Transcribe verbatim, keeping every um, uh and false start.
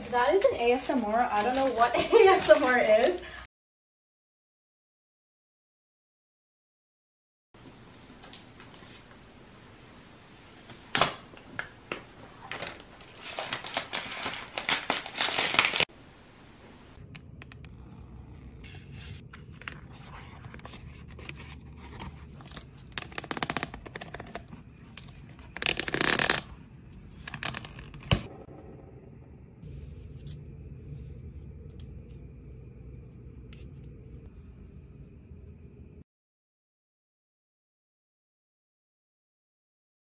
that is an A S M R. I don't know what A S M R is.